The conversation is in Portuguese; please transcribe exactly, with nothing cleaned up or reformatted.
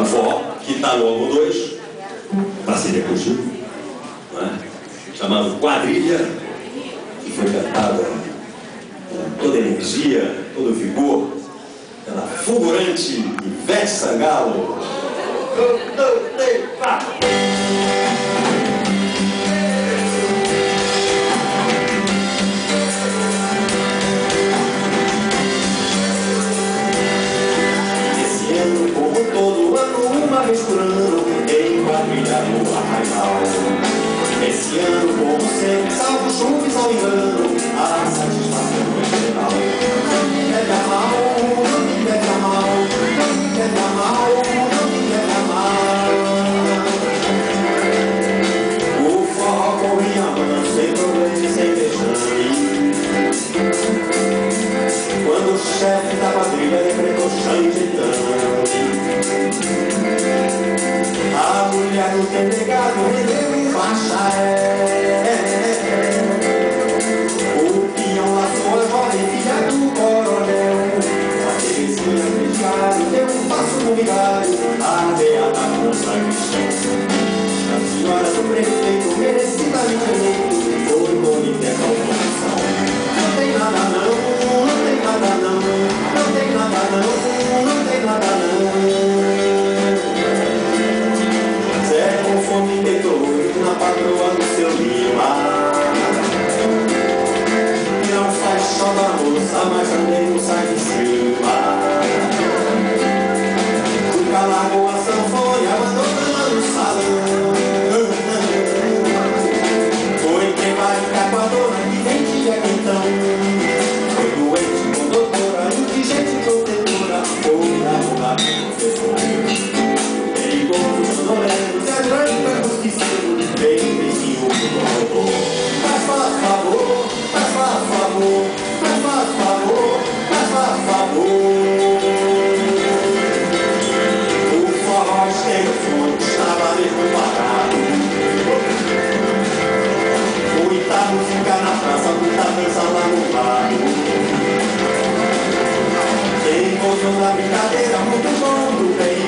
uma forró, que está no álbum dois, parceria com o Gil, né? Chamado Quadrilha, que foi cantada com toda a energia, todo o vigor, pela fulgurante Ivete Sangalo. Um, dois, três, quatro. Esse ano, como todo ano, uma vez por ano, em quadrilha no Arraial. Esse ano, como sempre, salvo chuva e só engano, a satisfação é geral. Não me pega mal, não me pega mal, não me pega mal, não me pega mal. O forró corre a mão, sem problema e sem vexame. Quando o chefe da quadrilha decretou chão de a mulher do delegado rendeu em faixa, é. O peão laçou a jovem filha do coronel. A Terezinha Crediário deu um passo no vigário, a beata moça cristã. A senhora do prefeito, merecidamente eleito, foi comitê da oposição. Não tem nada não, não tem nada não, não tem nada não, não tem nada não. Fome petrolho na patroa do seu Lima. Não faz só da moça, mas também não sai de cima. O cara largou a sanfona, abandonando o salão. Foi quem vai ficar com a dona que vendia quentão. Foi doente com doutora, indigente protetora. Foi namorado com professor. Perigoso, sonolento, é grande. Bem vizinho do robô. Mas faz favor, mas faz favor, mas faz favor, mas faz favor. O forró esteve o fone, estava mesmo parado. Muita música na praça, muita dança lá no lado. Tem gozo na brincadeira, muito bom do bem.